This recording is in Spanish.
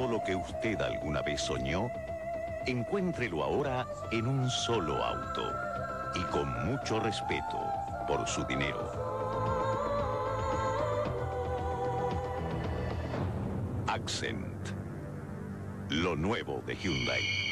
lo que usted alguna vez soñó? Encuéntrelo ahora en un solo auto y con mucho respeto por su dinero. Accent, lo nuevo de Hyundai.